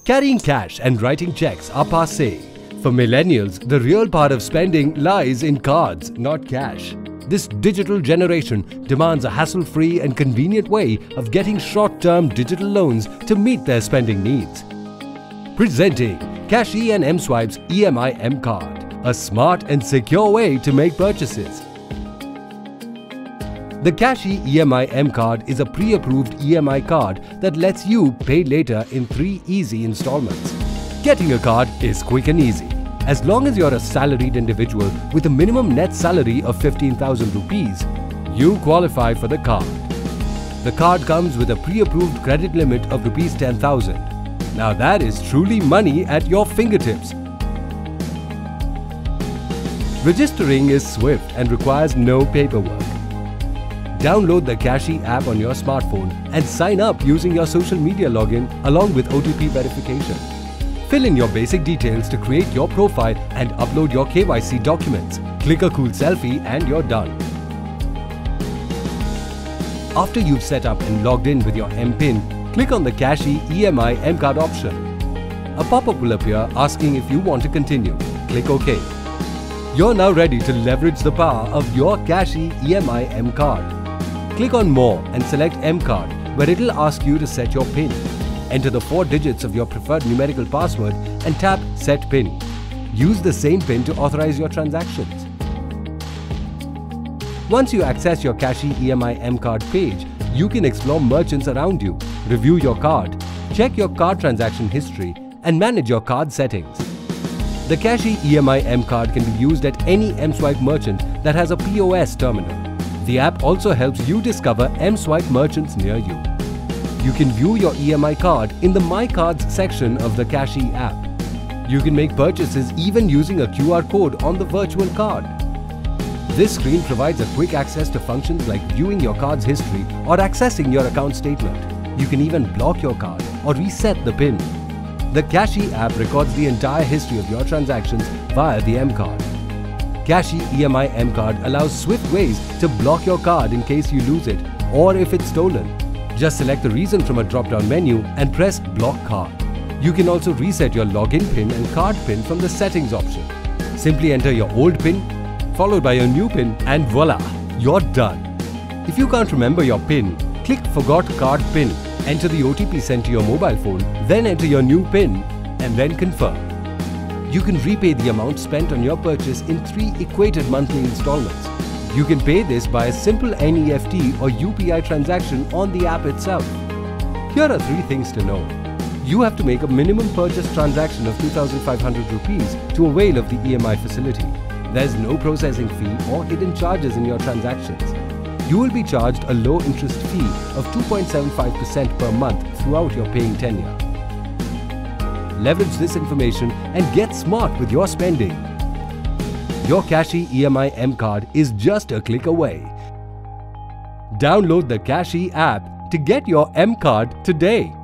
Carrying cash and writing checks are passé. For millennials, the real part of spending lies in cards, not cash. This digital generation demands a hassle-free and convenient way of getting short-term digital loans to meet their spending needs. Presenting CASHe and mSwipe's EMI Mcard, a smart and secure way to make purchases. The CASHe EMI Mcard is a pre-approved EMI card that lets you pay later in 3 easy installments. Getting a card is quick and easy. As long as you're a salaried individual with a minimum net salary of 15,000 rupees, you qualify for the card. The card comes with a pre-approved credit limit of rupees 10,000. Now that is truly money at your fingertips. Registering is swift and requires no paperwork. Download the CASHe app on your smartphone and sign up using your social media login along with OTP verification. Fill in your basic details to create your profile and upload your KYC documents. Click a cool selfie and you're done. After you've set up and logged in with your MPIN, click on the CASHe EMI Mcard option. A pop-up will appear asking if you want to continue. Click OK. You're now ready to leverage the power of your CASHe EMI Mcard. Click on More and select Mcard, where it'll ask you to set your PIN. Enter the 4 digits of your preferred numerical password and tap Set PIN. Use the same PIN to authorize your transactions. Once you access your CASHe EMI Mcard page, you can explore merchants around you, review your card, check your card transaction history, and manage your card settings. The CASHe EMI Mcard can be used at any mSwipe merchant that has a POS terminal. The app also helps you discover mSwipe merchants near you. You can view your EMI card in the My Cards section of the CASHe app. You can make purchases even using a QR code on the virtual card. This screen provides a quick access to functions like viewing your card's history or accessing your account statement. You can even block your card or reset the PIN. The CASHe app records the entire history of your transactions via the Mcard. CASHe EMI Mcard allows swift ways to block your card in case you lose it or if it's stolen. Just select the reason from a drop-down menu and press Block Card. You can also reset your login PIN and card PIN from the Settings option. Simply enter your old PIN, followed by your new PIN, and voila, you're done. If you can't remember your PIN, click Forgot Card PIN. Enter the OTP sent to your mobile phone, then enter your new PIN and then confirm. You can repay the amount spent on your purchase in 3 equated monthly installments. You can pay this by a simple NEFT or UPI transaction on the app itself. Here are 3 things to know. You have to make a minimum purchase transaction of 2,500 rupees to avail of the EMI facility. There's no processing fee or hidden charges in your transactions. You will be charged a low interest fee of 2.75% per month throughout your paying tenure. Leverage this information and get smart with your spending. Your CASHe EMI Mcard is just a click away. Download the CASHe app to get your Mcard today.